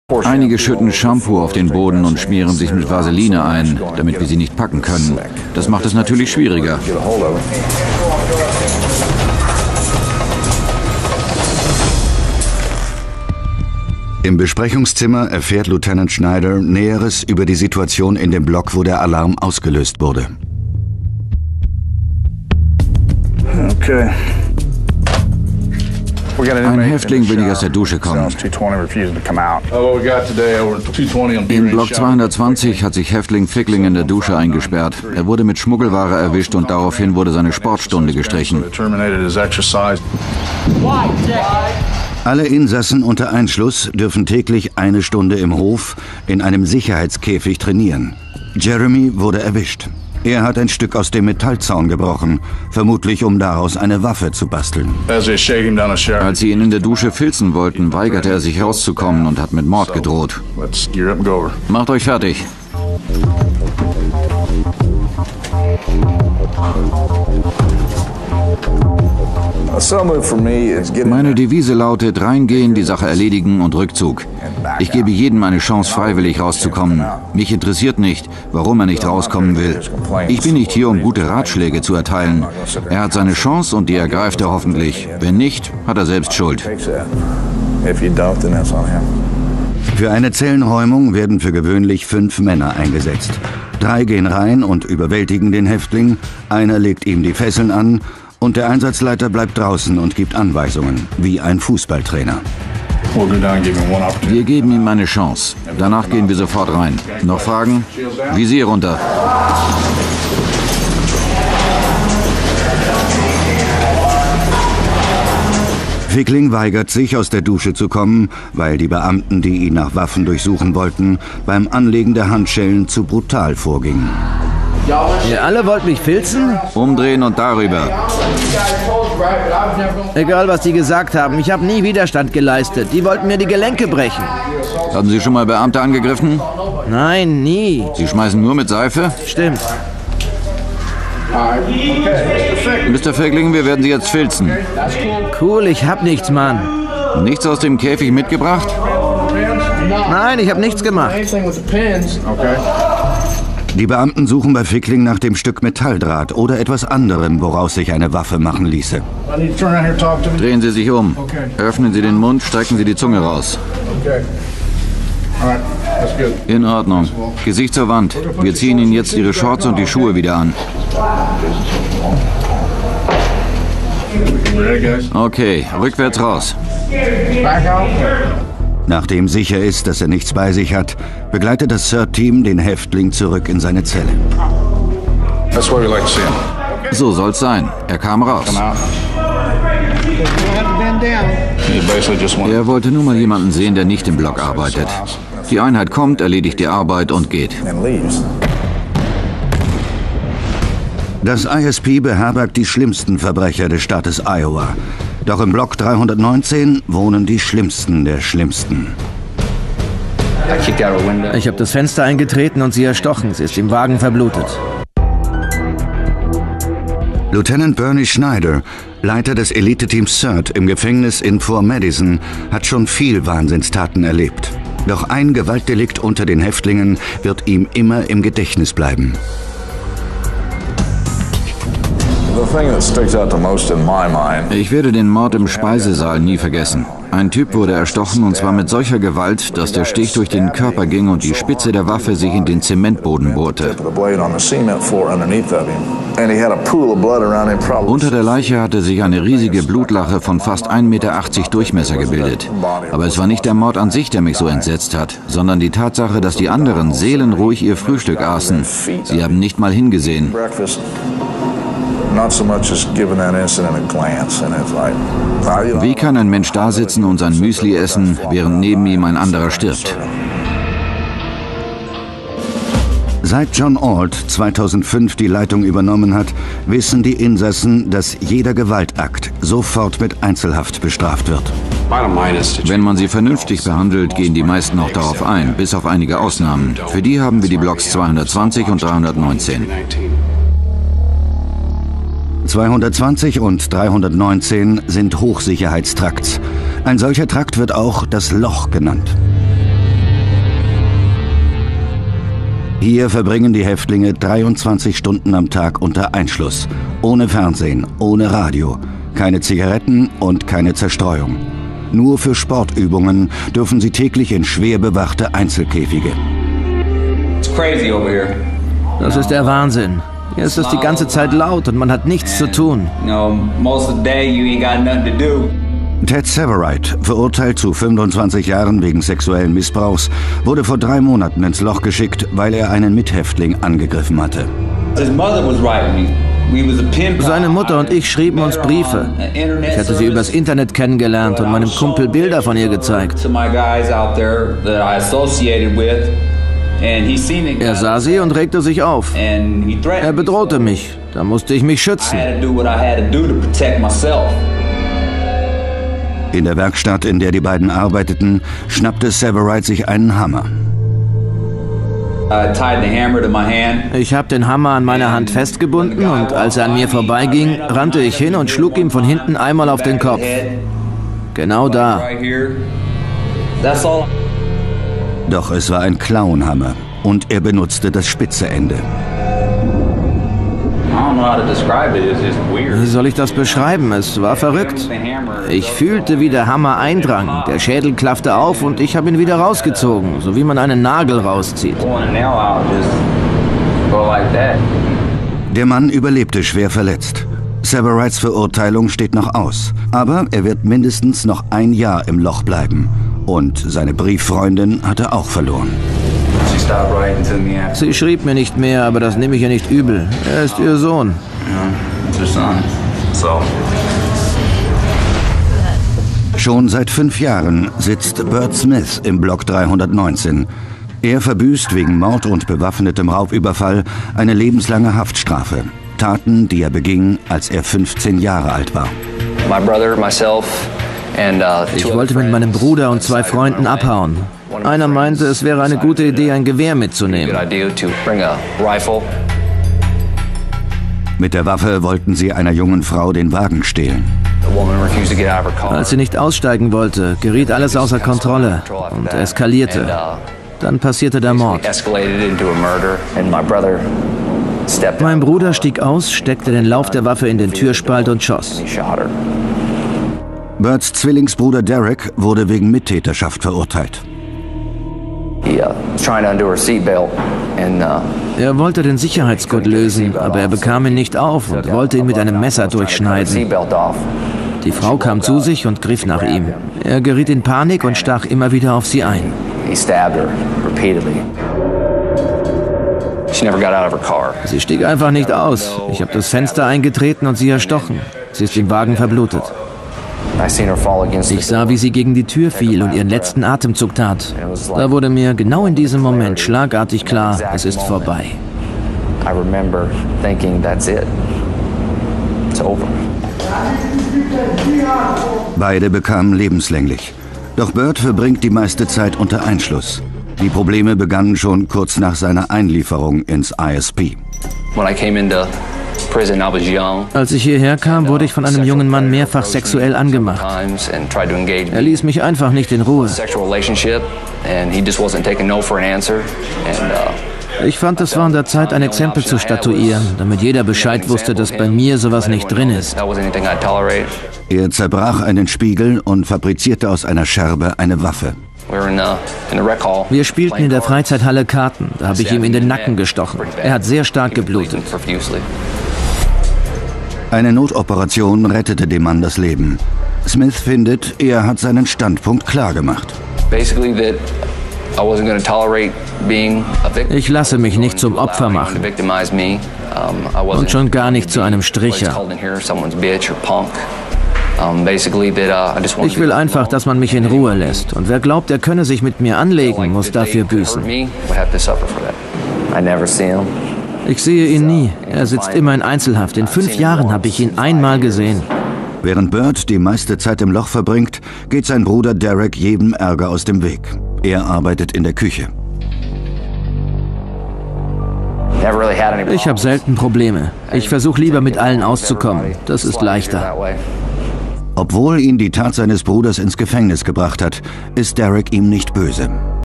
Einige schütten Shampoo auf den Boden und schmieren sich mit Vaseline ein, damit wir sie nicht packen können. Das macht es natürlich schwieriger. Im Besprechungszimmer erfährt Lieutenant Schneider Näheres über die Situation in dem Block, wo der Alarm ausgelöst wurde. Okay. Ein Häftling will nicht aus der Dusche kommen. In Block 220 hat sich Häftling Fickling in der Dusche eingesperrt. Er wurde mit Schmuggelware erwischt und daraufhin wurde seine Sportstunde gestrichen. Alle Insassen unter Einschluss dürfen täglich 1 Stunde im Hof in einem Sicherheitskäfig trainieren. Jeremy wurde erwischt. Er hat ein Stück aus dem Metallzaun gebrochen, vermutlich um daraus eine Waffe zu basteln. Als sie ihn in der Dusche filzen wollten, weigerte er sich rauszukommen und hat mit Mord gedroht. Macht euch fertig. Meine Devise lautet, reingehen, die Sache erledigen und Rückzug. Ich gebe jedem eine Chance, freiwillig rauszukommen. Mich interessiert nicht, warum er nicht rauskommen will. Ich bin nicht hier, um gute Ratschläge zu erteilen. Er hat seine Chance und die ergreift er hoffentlich. Wenn nicht, hat er selbst Schuld. Für eine Zellenräumung werden für gewöhnlich 5 Männer eingesetzt. 3 gehen rein und überwältigen den Häftling, einer legt ihm die Fesseln an und der Einsatzleiter bleibt draußen und gibt Anweisungen, wie ein Fußballtrainer. Wir geben ihm eine Chance. Danach gehen wir sofort rein. Noch Fragen? Visier runter. Fickling weigert sich, aus der Dusche zu kommen, weil die Beamten, die ihn nach Waffen durchsuchen wollten, beim Anlegen der Handschellen zu brutal vorgingen. Ihr alle wollt mich filzen? Umdrehen und darüber. Egal, was die gesagt haben, ich habe nie Widerstand geleistet. Die wollten mir die Gelenke brechen. Haben Sie schon mal Beamte angegriffen? Nein, nie. Sie schmeißen nur mit Seife? Stimmt. Mr. Fickling, wir werden Sie jetzt filzen. Cool, ich hab nichts, Mann. Nichts aus dem Käfig mitgebracht? Nein, ich hab nichts gemacht. Die Beamten suchen bei Fickling nach dem Stück Metalldraht oder etwas anderem, woraus sich eine Waffe machen ließe. Drehen Sie sich um. Öffnen Sie den Mund, strecken Sie die Zunge raus. In Ordnung. Gesicht zur Wand. Wir ziehen Ihnen jetzt Ihre Shorts und die Schuhe wieder an. Okay, rückwärts raus. Nachdem sicher ist, dass er nichts bei sich hat, begleitet das CERT-Team den Häftling zurück in seine Zelle. So soll's sein. Er kam raus. Er wollte nur mal jemanden sehen, der nicht im Block arbeitet. Die Einheit kommt, erledigt die Arbeit und geht. Das ISP beherbergt die schlimmsten Verbrecher des Staates Iowa. Doch im Block 319 wohnen die Schlimmsten der Schlimmsten. Ich habe das Fenster eingetreten und sie erstochen. Sie ist im Wagen verblutet. Lieutenant Bernie Schneider, Leiter des Elite-Teams CERT im Gefängnis in Fort Madison, hat schon viel Wahnsinnstaten erlebt. Doch ein Gewaltdelikt unter den Häftlingen wird ihm immer im Gedächtnis bleiben. Ich werde den Mord im Speisesaal nie vergessen. Ein Typ wurde erstochen und zwar mit solcher Gewalt, dass der Stich durch den Körper ging und die Spitze der Waffe sich in den Zementboden bohrte. Unter der Leiche hatte sich eine riesige Blutlache von fast 1,80 Meter Durchmesser gebildet. Aber es war nicht der Mord an sich, der mich so entsetzt hat, sondern die Tatsache, dass die anderen seelenruhig ihr Frühstück aßen. Sie haben nicht mal hingesehen. Wie kann ein Mensch da sitzen und sein Müsli essen, während neben ihm ein anderer stirbt? Seit John Ault 2005 die Leitung übernommen hat, wissen die Insassen, dass jeder Gewaltakt sofort mit Einzelhaft bestraft wird. Wenn man sie vernünftig behandelt, gehen die meisten auch darauf ein, bis auf einige Ausnahmen. Für die haben wir die Blocks 220 und 319. 220 und 319 sind Hochsicherheitstrakts. Ein solcher Trakt wird auch das Loch genannt. Hier verbringen die Häftlinge 23 Stunden am Tag unter Einschluss. Ohne Fernsehen, ohne Radio, keine Zigaretten und keine Zerstreuung. Nur für Sportübungen dürfen sie täglich in schwer bewachte Einzelkäfige. Das ist der Wahnsinn. Hier ist es die ganze Zeit laut und man hat nichts zu tun. Ted Severide, verurteilt zu 25 Jahren wegen sexuellen Missbrauchs, wurde vor 3 Monaten ins Loch geschickt, weil er einen Mithäftling angegriffen hatte. Seine Mutter und ich schrieben uns Briefe. Ich hatte sie übers Internet kennengelernt und meinem Kumpel Bilder von ihr gezeigt. Er sah sie und regte sich auf. Er bedrohte mich. Da musste ich mich schützen. In der Werkstatt, in der die beiden arbeiteten, schnappte Severide sich einen Hammer. Ich habe den Hammer an meiner Hand festgebunden und als er an mir vorbeiging, rannte ich hin und schlug ihm von hinten einmal auf den Kopf. Genau da. Doch es war ein Clownhammer und er benutzte das spitze Ende. Wie soll ich das beschreiben? Es war verrückt. Ich fühlte, wie der Hammer eindrang. Der Schädel klaffte auf und ich habe ihn wieder rausgezogen, so wie man einen Nagel rauszieht. Der Mann überlebte schwer verletzt. Severides Verurteilung steht noch aus, aber er wird mindestens noch 1 Jahr im Loch bleiben. Und seine Brieffreundin hat er auch verloren. Sie schrieb mir nicht mehr, aber das nehme ich ihr nicht übel. Er ist ihr Sohn. Schon seit 5 Jahren sitzt Burt Smith im Block 319. Er verbüßt wegen Mord und bewaffnetem Raubüberfall eine lebenslange Haftstrafe. Taten, die er beging, als er 15 Jahre alt war. Ich wollte mit meinem Bruder und 2 Freunden abhauen. Einer meinte, es wäre eine gute Idee, ein Gewehr mitzunehmen. Mit der Waffe wollten sie einer jungen Frau den Wagen stehlen. Als sie nicht aussteigen wollte, geriet alles außer Kontrolle und eskalierte. Dann passierte der Mord. Mein Bruder stieg aus, steckte den Lauf der Waffe in den Türspalt und schoss. Burts Zwillingsbruder Derek wurde wegen Mittäterschaft verurteilt. Er wollte den Sicherheitsgurt lösen, aber er bekam ihn nicht auf und wollte ihn mit einem Messer durchschneiden. Die Frau kam zu sich und griff nach ihm. Er geriet in Panik und stach immer wieder auf sie ein. Sie stieg einfach nicht aus. Ich habe das Fenster eingetreten und sie erstochen. Sie ist im Wagen verblutet. Ich sah, wie sie gegen die Tür fiel und ihren letzten Atemzug tat. Da wurde mir genau in diesem Moment schlagartig klar, es ist vorbei. Beide bekamen lebenslänglich. Doch Burt verbringt die meiste Zeit unter Einschluss. Die Probleme begannen schon kurz nach seiner Einlieferung ins ISP. Als ich hierher kam, wurde ich von einem jungen Mann mehrfach sexuell angemacht. Er ließ mich einfach nicht in Ruhe. Ich fand, es war an der Zeit, ein Exempel zu statuieren, damit jeder Bescheid wusste, dass bei mir sowas nicht drin ist. Er zerbrach einen Spiegel und fabrizierte aus einer Scherbe eine Waffe. Wir spielten in der Freizeithalle Karten. Da habe ich ihm in den Nacken gestochen. Er hat sehr stark geblutet. Eine Notoperation rettete dem Mann das Leben. Smith findet, er hat seinen Standpunkt klargemacht. Ich lasse mich nicht zum Opfer machen. Und schon gar nicht zu einem Stricher. Ich will einfach, dass man mich in Ruhe lässt. Und wer glaubt, er könne sich mit mir anlegen, muss dafür büßen. Ich sehe ihn nie. Er sitzt immer in Einzelhaft. In 5 Jahren habe ich ihn einmal gesehen. Während Burt die meiste Zeit im Loch verbringt, geht sein Bruder Derek jedem Ärger aus dem Weg. Er arbeitet in der Küche. Ich habe selten Probleme. Ich versuche lieber mit allen auszukommen. Das ist leichter. Obwohl ihn die Tat seines Bruders ins Gefängnis gebracht hat, ist Derek ihm nicht böse.